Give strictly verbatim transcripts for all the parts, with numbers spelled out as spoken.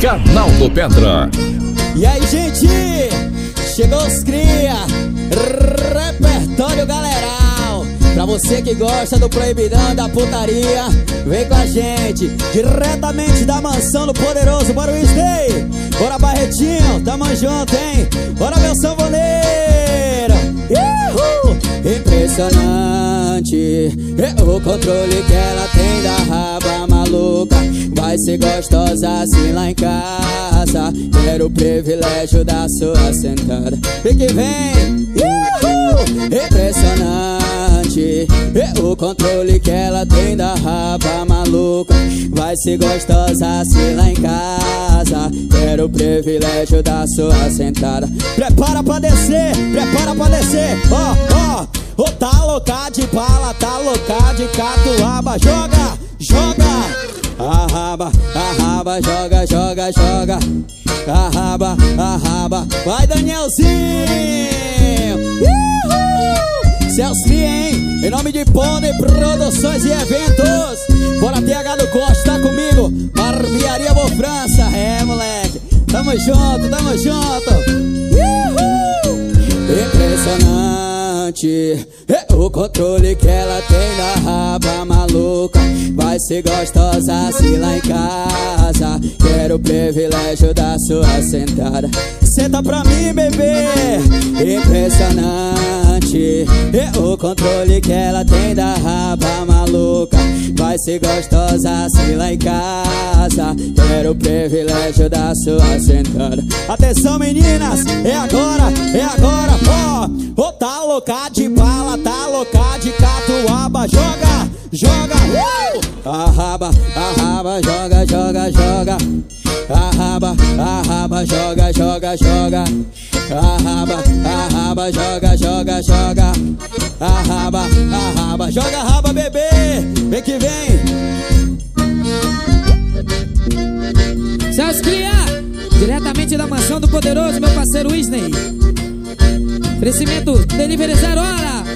Canal do Pedra. E aí, gente, chegou os cria, repertório galeral. Pra você que gosta do proibidão, da putaria, vem com a gente, diretamente da mansão do poderoso. Bora, Wisney, bora, Barretinho, tamo junto, hein? Bora, meu sanfoneiro. Uhul! Impressionante o controle que ela tem da raba maluca. Vai ser gostosa assim lá em casa. Quero o privilégio da sua sentada. E que vem, uhul! Impressionante o controle que ela tem da raba maluca. Vai ser gostosa assim lá em casa. Quero o privilégio da sua sentada. Prepara pra descer, prepara pra descer. Ó, ó, ó, tá louca de bala, tá louca de catuaba. Joga, joga. Arraba, arraba, joga, joga, joga. Arraba, arraba. Vai, Danielzinho. Uhul! Celso, hein? Em nome de Pony Produções e Eventos. Bora, T H do Costa, tá comigo? Barbearia Boa França. É, moleque. Tamo junto, tamo junto. Uhul! Impressionante o controle que ela tem da raba maluca. Vai ser gostosa assim lá em casa. Quero o privilégio da sua sentada. Senta pra mim, bebê. Impressionante o controle que ela tem da raba maluca. Vai ser gostosa assim lá em casa. Quero o privilégio da sua sentada. Atenção, meninas, é agora, é agora. Ó, oh, oh, tá louca de bala, tá louca de catuaba. Joga, joga, uh! Arraba, arraba, joga, joga, joga. Arraba, arraba, joga, joga, joga. Arraba, arraba, joga, joga, joga. Arraba, arraba, joga, raba, bebê. Vem que vem. Celso Cria, diretamente da mansão do poderoso, meu parceiro Wisney. Oferecimento, delivery zero hora.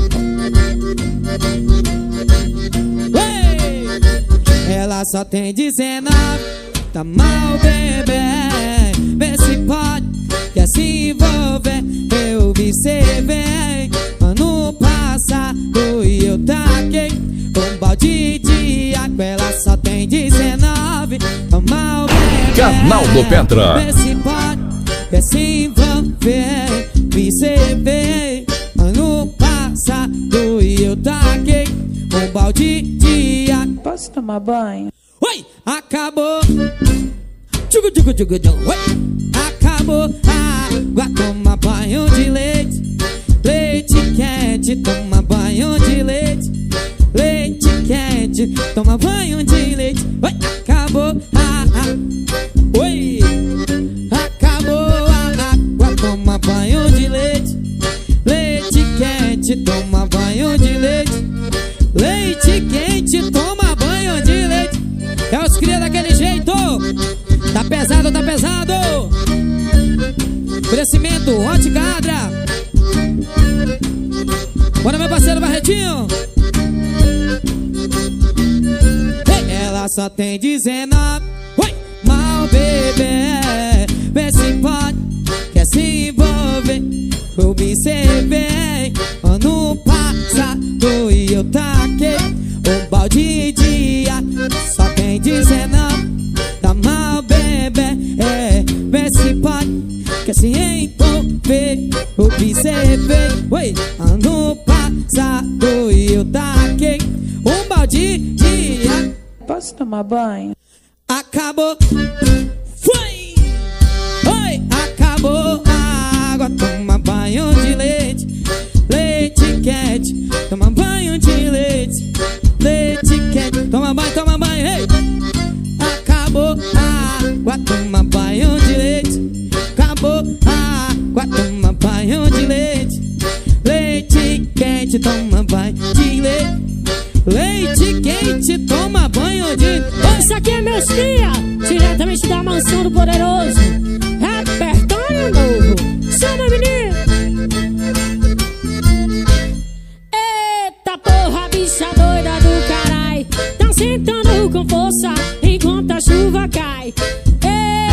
Ué! Ela só tem dezenove, tá mal, bebê. Vê se pode, quer se envolver. Eu vi cê bem ano passado e eu taquei um balde de água. Ela só tem dezenove, tá mal, bebê. Canal do Pedra. Vê se pode, quer se envolver. Vi cê bem ano passado e eu taquei um balde de água. Posso tomar banho? Oi, acabou. Tchugu, tchugu, tchugu, tchugu. Oi, acabou a água. Toma banho de leite. Leite quente, toma banho de leite. Leite quente, toma banho de leite. Oi, acabou a água. Oi, acabou a água. Toma banho de leite. Leite quente, toma banho de leite. Leite quente, toma banho de leite. É os cria daquele jeito. Tá pesado, tá pesado. Oferecimento, Hot Cadra. Bora, meu parceiro Barretinho. Ela só tem dezenove. Oi, mal, bebê. Vê se pode, quer se envolver. Observei ano passado e eu taquei um balde de ar. Só tem dezenove, tá mal, bebê. É, vê se pode, quer se envolver. Observei, oi, ano passado e eu taquei um balde de ar. Posso tomar banho? Acabou, foi, oi, acabou a água. Toma banho de leite. Leite quente, toma banho de leite. Leite quente, toma banho, toma banho, ei. Acabou a água, toma banho de leite. Acabou a água, toma banho de leite. Leite quente, toma banho de leite. Leite quente, toma banho de... Isso aqui é meus cria, diretamente da mansão do poderoso. Repertório novo. Chama, menino. Eita porra, bicha doida do carai. Tá sentando com força enquanto a chuva cai. Ei,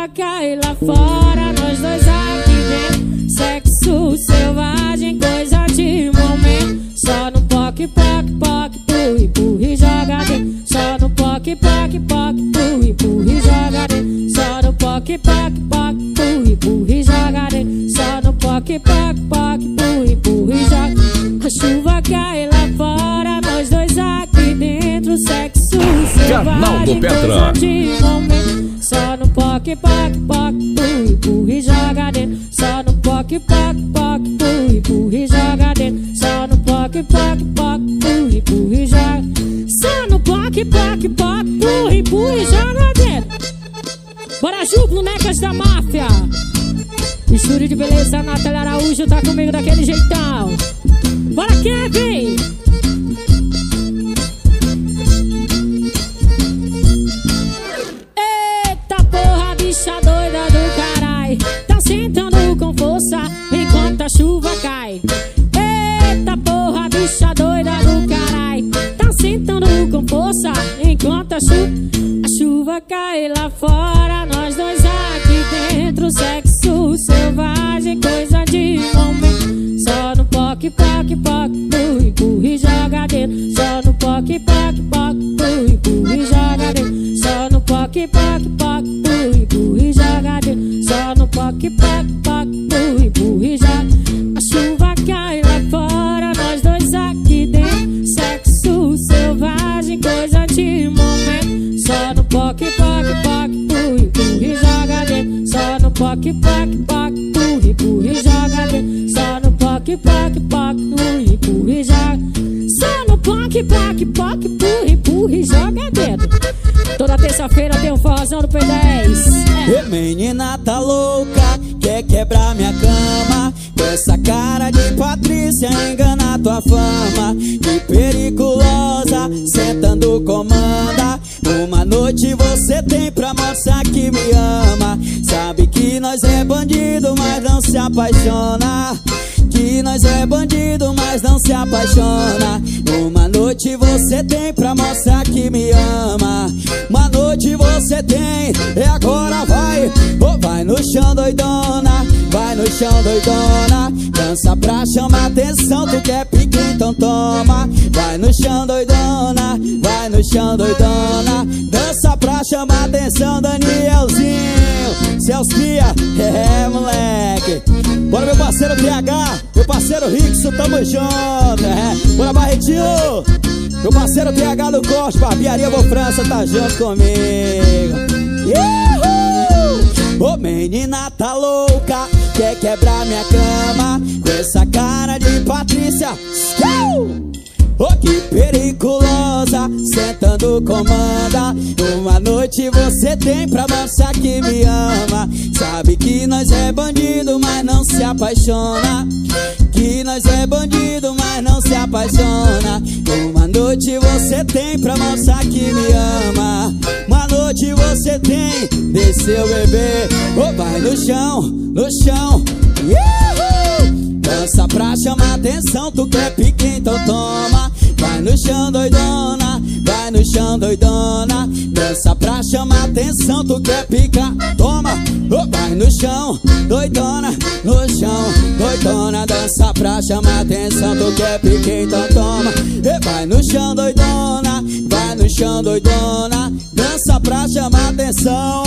chuva cai lá fora, nós dois aqui dentro. Sexo selvagem, coisa de momento. Só no poc, poc, poc, tu empurra e joga dentro. Só no poc, poc, poc, tu empurra e joga dentro. Só no poc, poc, poc, tu empurra e joga dentro. Só no poc, poc, poc, tu empurra e joga. A chuva cai lá fora, nós dois aqui dentro. Sexo selvagem, coisa de momento. Só no poc, poc, poc, tu empurra e joga dentro. Só no poc, poc, poc, tu empurra e joga dentro. Só no poc, poc, poc, tu empurra e joga. Só no poc, poc, poc, tu empurra e joga dentro. Bora Ju, bonecas da máfia. Estúdio de beleza, Natália Araújo tá comigo daquele jeitão. Bora Kevin. Eita porra, bicha doida do carai. Tá sentando com força enquanto a chuva cai. Eita porra, bicha doida do carai. Tá sentando com força enquanto a chuva, a chuva cai lá fora, nós dois aqui dentro. Sexo selvagem, coisa de momento. Só no poc, poc, poc, tu empurra e joga dentro. Só no poc, poc, poc, tu empurra e joga dentro. Só no poc, poc, poc, tu empurra e joga dentro. Só no poc, poc, poc, tu empurra e joga. A chuva cai lá fora, nós dois aqui dentro. Sexo selvagem, coisa de momento. Só no poc, poc, poc, tu empurra e joga dentro. Só no poc, poc, poc, tu empurra e joga dentro. Só no poc, poc, poc, tu empurra e joga. Só no poc, poc, poc, tu empurra e joga dentro. Toda terça-feira tem um forrozão do P dez. E menina tá louca, quer quebrar minha cama. Com essa cara de Patrícia engana tua fama. Que periculosa, sentando comanda. Uma noite você tem pra mostrar que me ama. Sabe que nós é bandido, mas não se apaixona. Que nós é bandido, mas não se apaixona. Uma noite você tem pra mostrar que me ama. Uma noite você tem, e agora vai. Oh, vai no chão doidona, vai no chão doidona. Dança pra chamar atenção, tu quer pique, então toma. Vai no chão doidona, vai no chão doidona. Dança pra chamar atenção, Danielzinho, Celcia, é moleque. Bora meu parceiro T H, meu parceiro Rickson, tamo junto, é. Bora Barretinho, meu parceiro T H do Corte, Barbearia Boa França, tá junto comigo. Uhul! Ô menina tá louca, quer quebrar minha cama. Com essa cara de Patrícia. Oh, que periculosa, sentando comanda. Uma noite você tem pra mostrar que me ama. Sabe que nós é bandido, mas não se apaixona. Que nós é bandido, mas não se apaixona. Uma noite você tem pra mostrar que me ama. Uma noite você tem, desceu bebê. Oh, vai no chão, no chão. Uhul! Dança pra chamar atenção, tu quer pique, então toma. Vai no chão doidona, vai no chão doidona. Dança pra chamar atenção, tu quer pica, toma. Oh, vai no chão doidona, no chão doidona. Dança pra chamar atenção, tu quer pique, então toma. E vai no chão doidona, vai no chão doidona. Dança pra chamar atenção.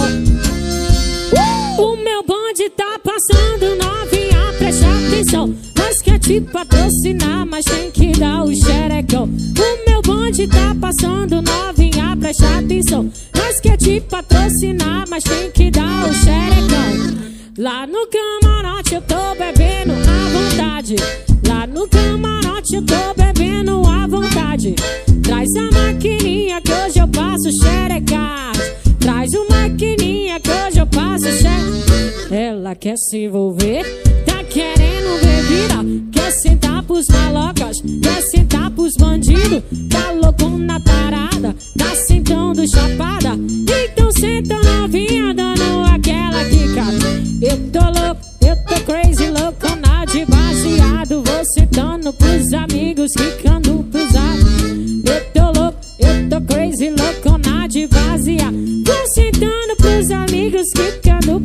uh! O meu bonde tá passando, novinha, presta atenção. Nós quer te patrocinar, mas tem que dar o xerecão. O meu bonde tá passando, novinha, presta atenção. Nós quer te patrocinar, mas tem que dar o xerecão. Lá no camarote eu tô bebendo à vontade. Lá no camarote eu tô bebendo à vontade. Traz a maquininha que hoje eu passo xerecade. Traz o maquininha que hoje eu passo xerecade. Ela quer se envolver, tá querendo bebida. Quer sentar pros malocas, quer sentar pros bandidos. Tá louco na parada, tá sentando chapada. Então senta novinha, dando aquela quicada. Eu tô louco, eu tô crazy, loucona de baseado. Vou sentando pros amigos, quicando pros amigos. Eu tô louco, eu tô crazy, loucona de baseado. Vou sentando pros amigos, quicando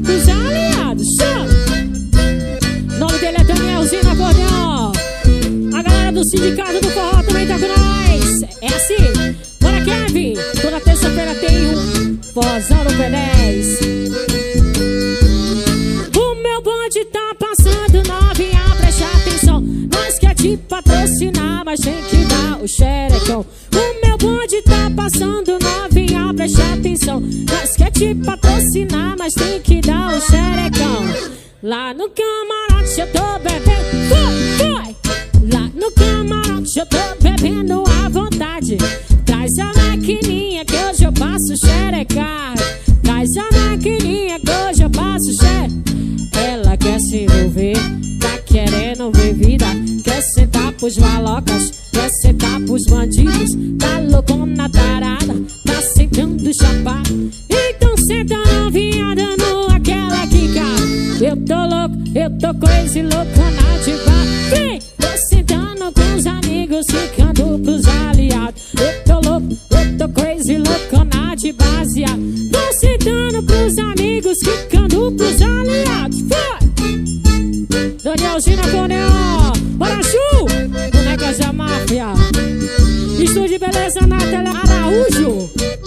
mas tem que dar o xerecão. O meu bonde tá passando, novinha, preste atenção. Nós quer te patrocinar, mas tem que dar o xerecão. Lá no camarote eu tô bebendo, foi, foi. Lá no camarote eu tô bebendo à vontade. Traz a maquininha que hoje eu passo xerecar. Traz a maquininha que hoje eu passo xerecar. Ela quer se envolver, tá querendo ver vida. Quer sentar pros malocas, quer sentar pros bandidos. Tá loucona tarada, tá sentando chapado. Então senta novinha dando aquela quica. Eu tô louco, eu tô crazy, loucona de bar. Vem, tô sentando com os amigos, ficando pros aliados. Eu tô louco, eu tô crazy, loucona de baseado. Tô sentando pros amigos, ficando pros aliados. Foi! Danielzinho na Coneó, bora Chu, bonecas da máfia. Estúdio de beleza Natália Araújo.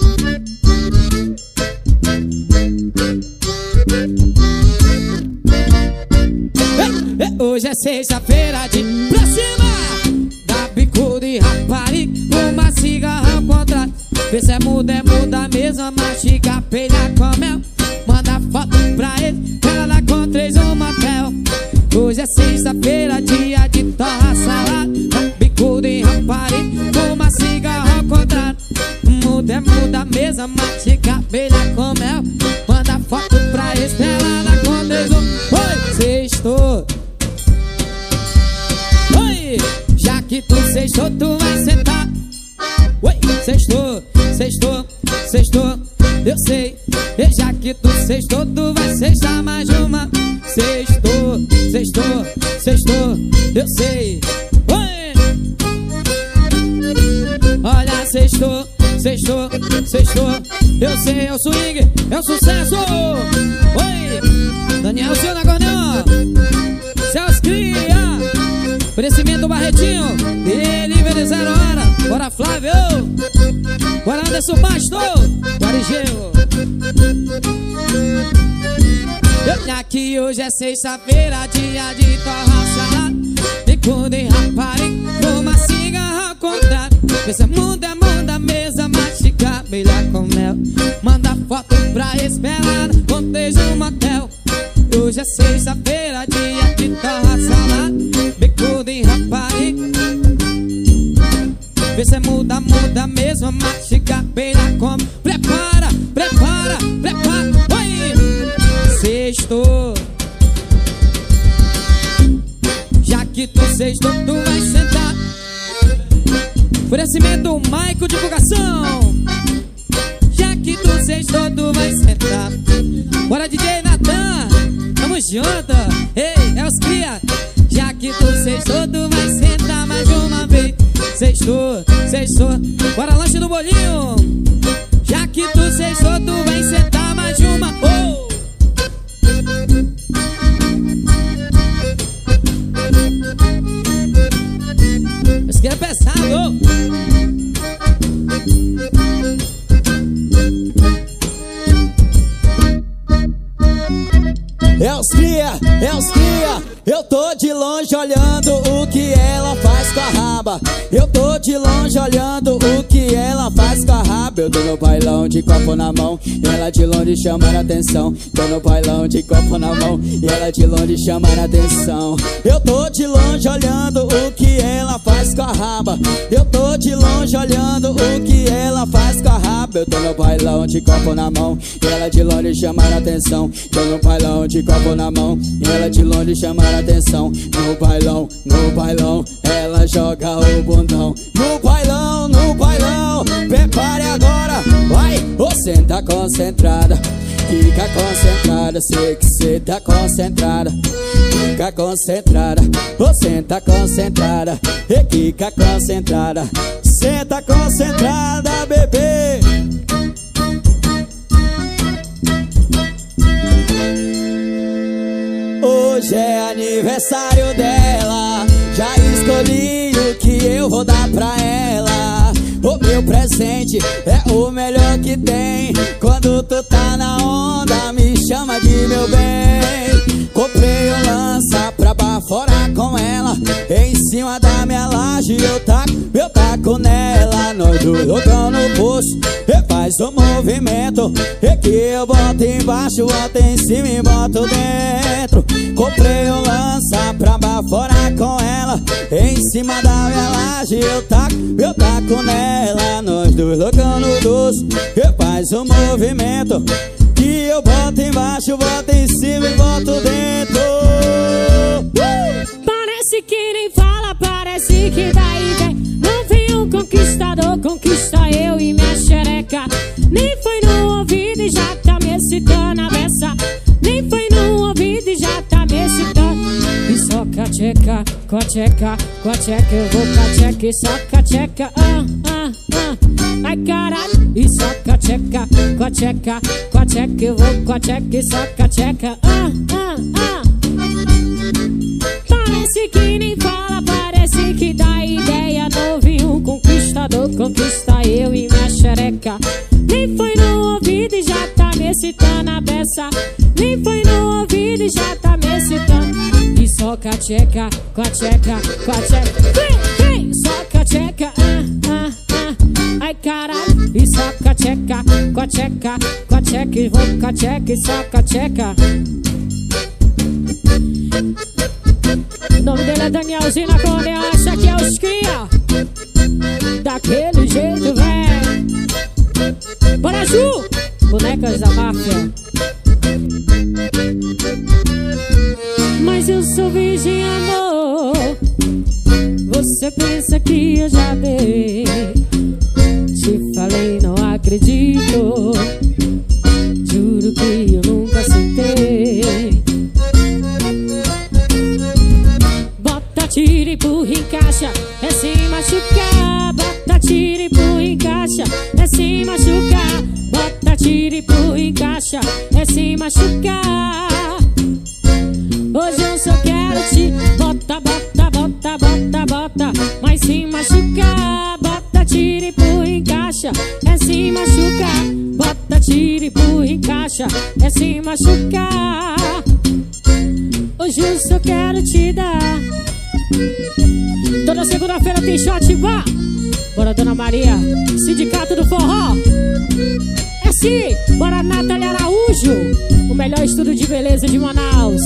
Hoje é sexta-feira de pra cima, dá bicuda e rapariga, uma cigarra ao contrário. Vê se é muda, é muda mesmo, mastiga, pelha com mel. Manda foto pra ele, ela dá com três no motel. Hoje é sexta-feira, dia de torra salada, dá bicuda e rapariga, uma cigarra ao contrário. Muda, é muda mesmo, mastiga, pelha com mel. Manda foto pra ele, ela dá com três no... Oi, sextou. Já que tu sextou, tu vai sentar. Oi, sextou, sextou, sextou, eu sei. E já que tu sextou, tu vai sextar mais uma. Sextou, sextou, sextou, eu sei. Oi! Olha, sextou, sextou, sextou, eu sei, é o swing, é o sucesso. Oi! Daniel Silva na Cornel, Celso Cria, oferecimento Barretinho, ele vende zero hora. Bora Flávio, bora Anderson Pastor, Guarigeu. Olha que hoje é sexta-feira, dia de torra salada, bicuda e rapariga, uma cigarra ao contrário. Pensa muda, muda, mesa, mastiga, brilha com mel. Manda foto pra esperar, contei um motel. Hoje é sexta-feira, dia de torra salada, bicuda e rapariga. Vê se muda, muda mesmo, mastiga, beira, come. Prepara, prepara, prepara. Oi! Sextou. Já que tu sextou, tu vai sentar. Oferecimento Maico Divulgação. Já que tu sextou, tu vai sentar. Bora D J Natan, tamo junto. Ei, é os cria. Já que tu sextou, tu vai sentar mais uma vez. Sextou, sextou, bora lanche do bolinho. Já que tu sextou, tu vai sentar mais uma. Oh! Esse aqui é pesado. É os cria, é os cria. Eu tô de longe olhando o que ela faz com a raba. Eu tô de longe olhando o que ela faz com a raba. Eu tô no bailão de copo na mão e ela de longe chamando atenção. Tô no bailão de copo na mão e ela de longe chamando atenção. Eu tô de longe olhando o que ela faz com a raba. Eu tô de longe olhando o que ela faz com a raba. Eu tô no bailão de copo na mão e ela de longe chamando atenção. Tô no bailão de copo na mão e ela de longe chamando atenção. No bailão, no bailão, ela joga o bundão. No bailão, no bailão, prepare agora. Vai, você tá concentrada, fica concentrada. Sei que cê tá concentrada, fica concentrada. Você tá concentrada, e fica concentrada. Cê tá concentrada, bebê. Hoje é aniversário dela, já escolhi o que eu vou dar pra ela. O meu presente é o melhor que tem. Quando tu tá na onda, me chama de meu bem. Comprei um lança pra baforar com com ela em cima da minha laje. Eu taco, eu taco nela, nós dois loucão no poço. E faz o movimento, e que eu boto embaixo, boto em cima e boto dentro. Comprei um lança pra baforar com ela em cima da minha laje. Eu taco, eu taco nela, nós dois loucão no doce. E faz o movimento, que eu boto embaixo, boto em cima e boto dentro. uh! Parece que nem fala, parece que dá ideia. Não vem um conquistador, conquista eu e minha xereca. Nem foi no ouvido e já tá me excitando a beça. Nem foi no ouvido e já tá me excitando. E só cacheca, cacheca, cacheca. Eu vou cacheca e só cacheca. Ah, ah, ah. Ai caralho. E só cacheca, cacheca, cacheca. Eu vou cacheca e só cacheca. Ah, ah, ah. Parece que nem fala, parece que dá ideia. Novinho conquistador, conquista eu e minha xereca. Nem foi no ouvido e já tá me excitando a beça. Nem foi no ouvido e já tá me excitando. E só cacheca, cacheca, cacheca. Vem, vem, só cacheca, ah, ah, ah. Ai caralho, e só cacheca, cacheca, cacheca. E vou cacheca e só cacheca. O nome dele é Danielzinho na Conde, acha que é os cria. Daquele jeito, véi. Bora, Ju! Bonecas da máfia. Mas eu sou virgem, amor. Você pensa que eu já dei. Te falei, não acredito. Juro que eu nunca sentei. Bota, tira, empurra, encaixa, é se machucar. Bota, tira, empurra, encaixa, é se machucar. Bota, tira, empurra, encaixa, é se machucar. Hoje eu só quero te bota, bota, bota, bota, bota, mas se machucar. Bota, tira, empurra, encaixa, é se machucar. Bota, tira, empurra, encaixa, é se machucar. Hoje eu só quero te dar. Toda segunda-feira tem shot, vá. Bora, Dona Maria, Sindicato do Forró. É sim, bora, Natália Araújo, o melhor estúdio de beleza de Manaus.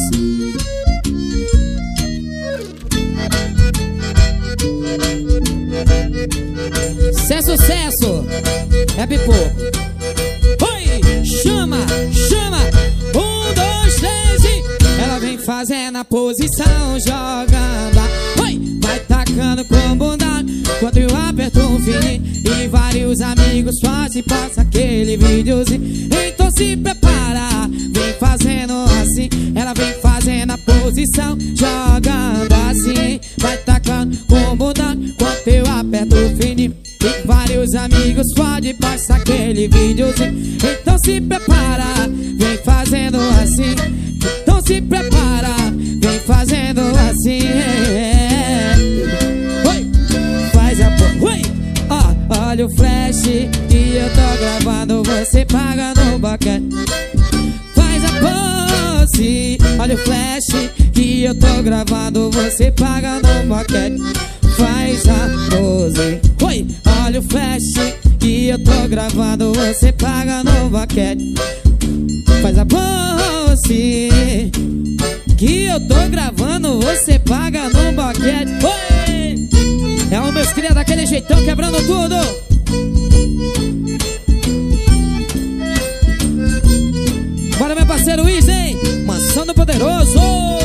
Se sucesso, é pipoco. Oi, chama, chama. Um, dois, três e... Ela vem fazendo a posição, jogando. Oi, vai tacando com bunda, quando eu aperto um fininho. E vários amigos fazem, passa aquele videozinho. Então se prepara, vem fazendo assim. Ela vem fazendo a posição, jogando assim. Vai tacando com bunda, quando eu aperto o fininho. E vários amigos fazem, passa aquele videozinho. Então se prepara, vem fazendo assim. Então se prepara, vem fazendo assim. Oi, faz a po... Oi, ó, olha o flash que eu tô gravando, você paga no boquete. Faz a pose, olha o flash que eu tô gravando, você paga no boquete. Faz a pose. Oi, olha o flash que eu tô gravando, você paga no boquete. Faz a pose que eu tô gravando, você paga no boquete. Oi! É o meus cria daquele jeitão, quebrando tudo. Bora, meu parceiro Weezy, Mansão do Poderoso.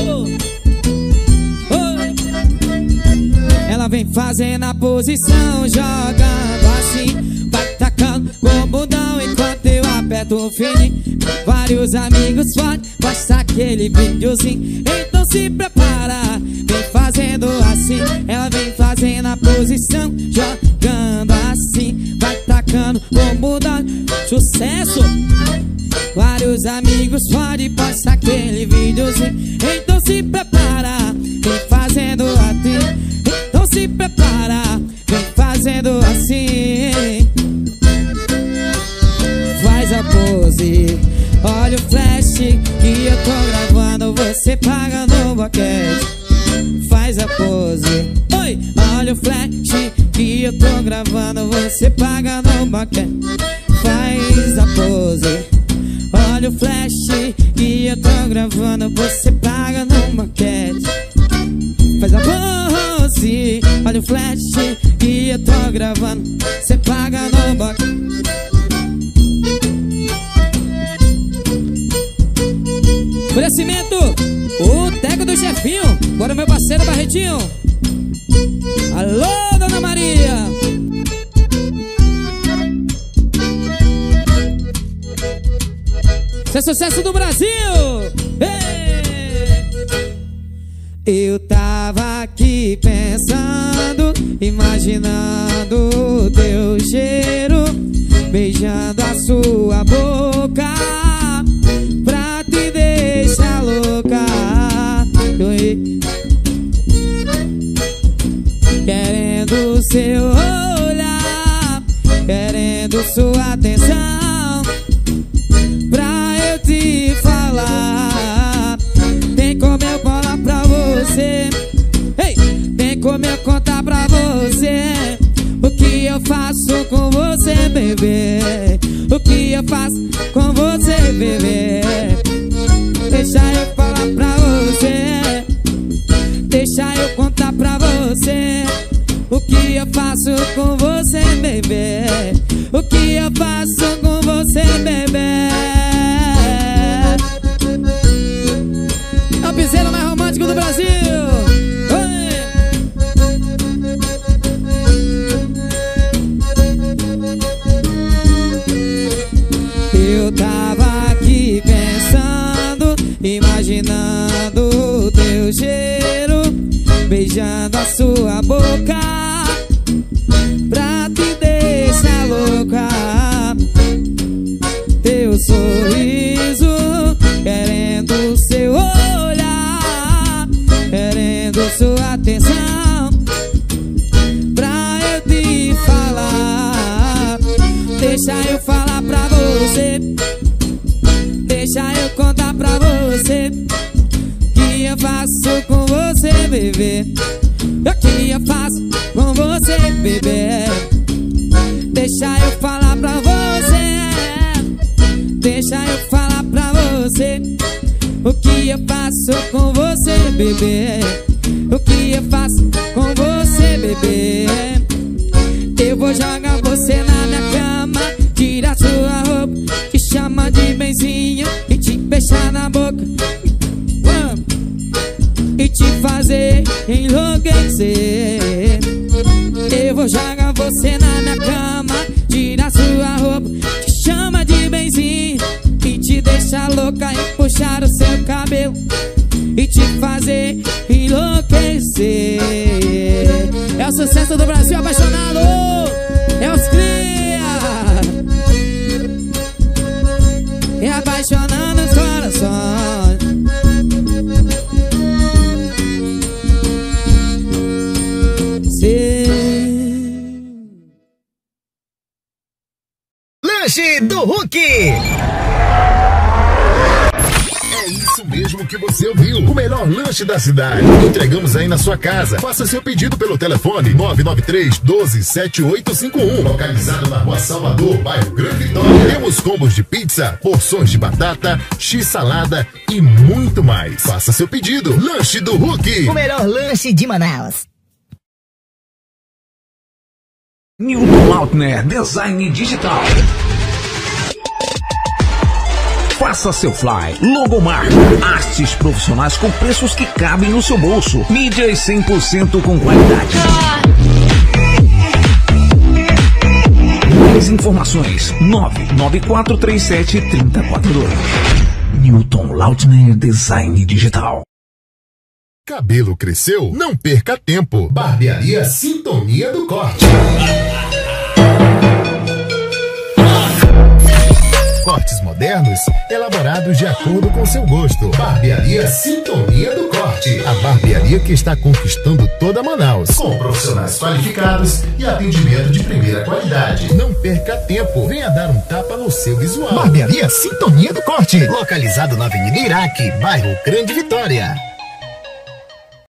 Oi! Ela vem fazendo a posição, jogando assim. Vai tacando com o bundão enquanto eu aperto o fininho. Vários amigos fazem, basta aquele videozinho. Então se prepara, vem fazendo assim. Ela vem fazendo a posição, jogando assim. Vai tacando com o bundão, sucesso. Vários amigos fazem, basta aquele videozinho. Então se prepara, vem fazendo assim. Então se prepara, vem fazendo assim. Faz a pose, olha o flash que eu tô gravando, você paga no boquete. Faz a eu tô gravando, você paga no boquete. Faz a pose, olha o flash que eu tô gravando, você paga no boquete. Faz a pose, olha o flash que eu tô gravando, você paga no boquete. Oferecimento, o Teco do Chefinho. Bora, meu parceiro Barretinho. Alô, Dona Maria. Isso é sucesso do Brasil. Ei! Eu tava aqui pensando, imaginando o teu cheiro, beijando a sua boca, pra te deixar louca. Querendo seu olhar, querendo sua atenção, pra eu te falar. Tem como eu falar pra você, hey! Tem como eu contar pra você o que eu faço com você, bebê. O que eu faço com você, bebê. Deixa eu falar pra você, deixa eu contar pra você o que eu faço com você, bebê. O que eu faço com você, bebê. É o piseiro mais romântico do Brasil. Oi! Eu tava aqui pensando, imaginando o teu cheiro, beijando a sua boca, pra te deixar louca. Teu sorriso, querendo seu olhar, querendo sua atenção, pra eu te falar. Deixa eu falar pra você, deixa eu contar pra você o que eu faço com você, bebê. O que eu faço com você, bebê. Deixa eu falar pra você, deixa eu falar pra você o que eu faço com você, bebê. O que eu faço com você, bebê. Eu vou jogar você na minha cama, tirar sua roupa, te chamar de benzinho e te beijar na boca, e te fazer enlouquecer. Eu vou jogar você na minha cama, tirar sua roupa, te chama de benzinho e te deixar louca, e puxar o seu cabelo e te fazer enlouquecer. É o sucesso do Brasil apaixonado, é os cria, é apaixonando os corações. Lanche do Hulk. É isso mesmo que você ouviu. O melhor lanche da cidade. Entregamos aí na sua casa. Faça seu pedido pelo telefone nove nove três, doze, sete oito cinco um. Localizado na Rua Salvador, bairro Grande Vitória. Temos combos de pizza, porções de batata, x-salada e muito mais. Faça seu pedido. Lanche do Hulk. O melhor lanche de Manaus. Newton Lautner Design Digital. Faça seu fly, logomarca, artes profissionais com preços que cabem no seu bolso. Mídias cem por cento com qualidade. Mais informações nove nove quatro três sete, três zero quatro dois. Newton Lautner Design Digital. Cabelo cresceu? Não perca tempo. Barbearia Sintonia do Corte. Cortes modernos, elaborados de acordo com seu gosto. Barbearia Sintonia do Corte. A barbearia que está conquistando toda Manaus. Com profissionais qualificados e atendimento de primeira qualidade. Não perca tempo. Venha dar um tapa no seu visual. Barbearia Sintonia do Corte. Localizado na Avenida Iraque, bairro Grande Vitória.